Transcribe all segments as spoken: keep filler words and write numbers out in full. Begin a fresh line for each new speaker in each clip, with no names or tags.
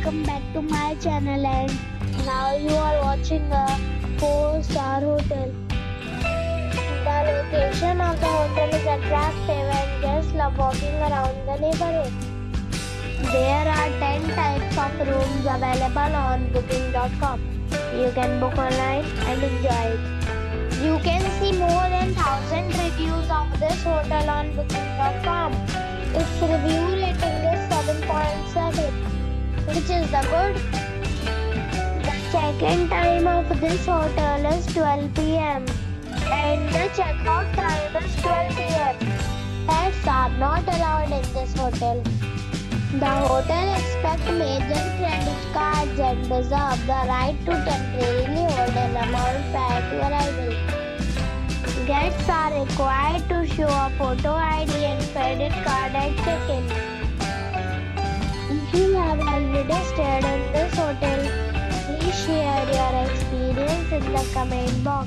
welcome back to my channel, and now you are watching a four star hotel. The location of the hotel is attractive and guests love walking around the neighborhood. There are ten types of rooms available on booking dot com. You can book online and enjoy it. You can see more than one thousand reviews of this hotel on booking dot com. Its review rating is seven point seven, which is the good. The check-in time of this hotel is twelve p m and the check-out time is twelve p m Pets are not allowed in this hotel. The hotel accepts major credit cards and reserves the right to temporarily hold an amount prior to arrival. Guests are required to show a photo I D and credit card at check-in. If you have already stayed in this hotel, please share your experience in the comment box.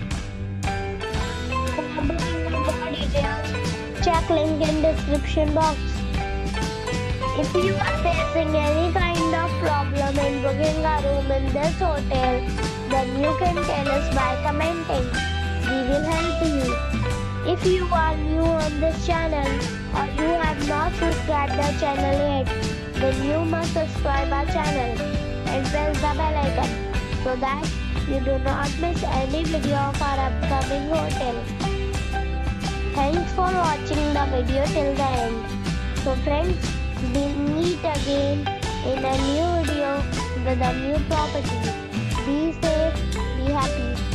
For booking more details, check link in description box. If you are facing any kind of problem in booking a room in this hotel, then you can tell us by commenting. We will help you. If you are new on this channel or you have not subscribed the channel yet, then you must subscribe our channel and press the bell icon so that you do not miss any video of our upcoming hotel. Thanks for watching the video till the end. So friends, we meet again in a new video with a new property. Be safe, be happy.